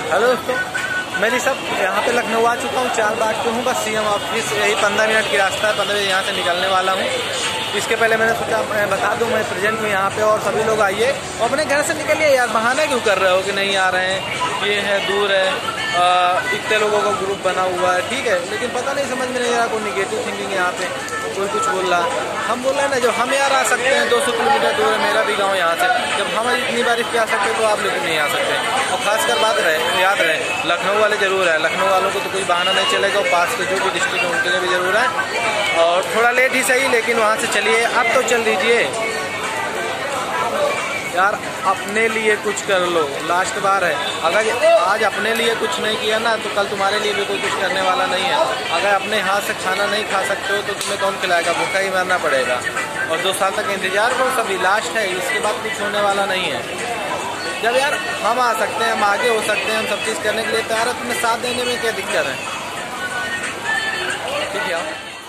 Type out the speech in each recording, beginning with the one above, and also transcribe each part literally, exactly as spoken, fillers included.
Hello दोस्तों, मैं ऋषभ यहाँ पे लखनऊ आ चुका हूँ। चार बाग पे हूँ, बस सीएम ऑफिस यही पंद्रह मिनट की रास्ता है। पंद्रह बजे यहाँ से निकलने वाला हूँ। इसके पहले मैंने सोचा मैं बता दूँ मैं प्रेजेंट हूँ यहाँ पे, और सभी लोग आइए और अपने घर से निकलिए यार। बहाना क्यों कर रहे हो कि नहीं आ रहे हैं, ये है दूर है, इतने लोगों का ग्रुप बना हुआ है, ठीक है, लेकिन पता नहीं समझ में नहीं आ रहा। कोई निगेटिव थिंकिंग यहाँ पे, कोई कुछ बोल रहा है। हम बोल रहे हैं ना, जब हम यार आ सकते हैं, दो सौ किलोमीटर दूर है मेरा भी गांव यहाँ से, जब हम इतनी बारिश पे आ सकते हैं तो आप लोग नहीं आ सकते। और खासकर बात रहे, याद रहे, लखनऊ वाले जरूर है, लखनऊ वालों को तो कोई बहाना नहीं चलेगा। और पास के जो भी डिस्ट्रिक्ट है उनके लिए भी जरूर है, और थोड़ा लेट ही सही, लेकिन वहाँ से चलिए। अब तो चल दीजिए यार, अपने लिए कुछ कर लो, लास्ट बार है। अगर आज अपने लिए कुछ नहीं किया ना, तो कल तुम्हारे लिए भी कोई कुछ करने वाला नहीं है। अगर अपने हाथ से खाना नहीं खा सकते हो तो तुम्हें कौन खिलाएगा, भूखा ही मरना पड़ेगा। और दो साल तक इंतजार करो, सभी लास्ट है, इसके बाद कुछ होने वाला नहीं है। जब यार हम आ सकते हैं, हम आगे हो सकते हैं, हम सब चीज़ करने के लिए तैयार है, तुम्हें साथ देने में क्या दिक्कत है? ठीक है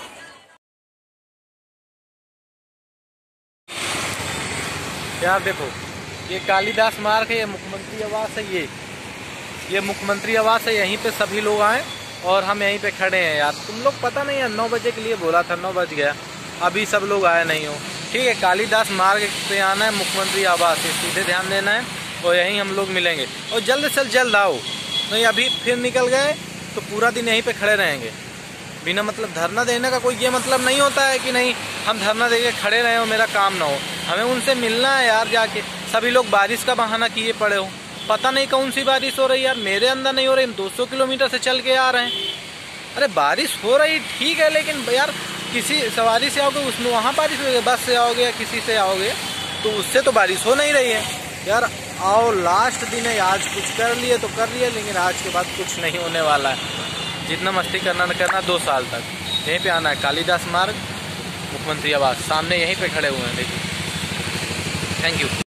यार, देखो ये कालिदास मार्ग है, ये मुख्यमंत्री आवास है, ये ये मुख्यमंत्री आवास है। यहीं पे सभी लोग आए और हम यहीं पे खड़े हैं यार। तुम लोग पता नहीं है, नौ बजे के लिए बोला था, नौ बज गया, अभी सब लोग आए नहीं हो। ठीक है, कालिदास मार्ग पे आना है, मुख्यमंत्री आवास है, सीधे ध्यान देना है, और यहीं हम लोग मिलेंगे। और जल्द से जल्द आओ, नहीं अभी फिर निकल गए तो पूरा दिन यहीं पे खड़े रहेंगे। बिना मतलब धरना देने का कोई ये मतलब नहीं होता है कि नहीं हम धरना देके खड़े रहे हो, मेरा काम ना हो। हमें उनसे मिलना है यार जाके। सभी लोग बारिश का बहाना किए पड़े हो, पता नहीं कौन सी बारिश हो रही यार, मेरे अंदर नहीं हो रही, दो सौ किलोमीटर से चल के आ रहे हैं। अरे बारिश हो रही ठीक है, लेकिन यार किसी सवारी से आओगे उसमें वहाँ बारिश होगी, बस से आओगे या किसी से आओगे तो उससे तो बारिश हो नहीं रही है यार। आओ, लास्ट दिन है आज, कुछ कर लिए तो कर लिए, लेकिन आज के बाद कुछ नहीं होने वाला है। जितना मस्ती करना न करना, दो साल तक यहीं पे आना है। कालिदास मार्ग, मुख्यमंत्री आवास, सामने यहीं पे खड़े हुए हैं, देखिए। Thank you.